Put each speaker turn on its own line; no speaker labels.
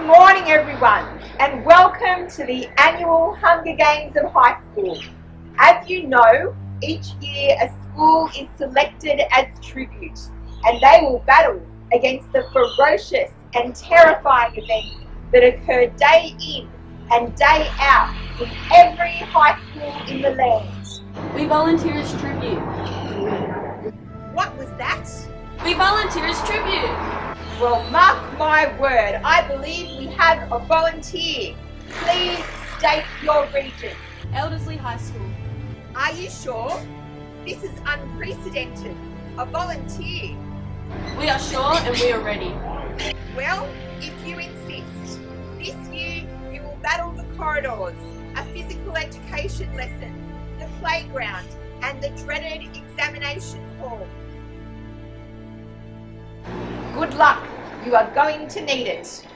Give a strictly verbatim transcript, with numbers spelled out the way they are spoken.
morning everyone, and welcome to the annual Hunger Games of High School. As you know, each year a school is selected as tribute, and they will battle against the ferocious and terrifying events that occur day in and day out in every high school in the land.
We volunteer as tribute.
What was that?
We volunteer as tribute.
Well, mark my word, I believe we have a volunteer. Please state your region.
Elderslie High School.
Are you sure? This is unprecedented. A volunteer.
We are sure and we are ready.
Well, if you insist, this year you will battle the corridors, a physical education lesson, the playground, and the dreaded examination hall. Good luck, you are going to need it.